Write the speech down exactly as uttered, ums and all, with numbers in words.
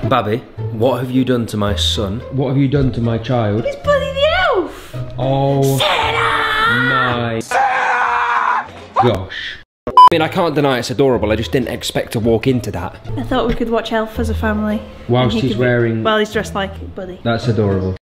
Babby, what have you done to my son? What have you done to my child? It's Buddy the elf! Oh Sarah! my gosh. I mean, I can't deny it's adorable, I just didn't expect to walk into that. I thought we could watch Elf as a family. Whilst he he's could be- wearing... Well, he's dressed like Buddy. That's adorable.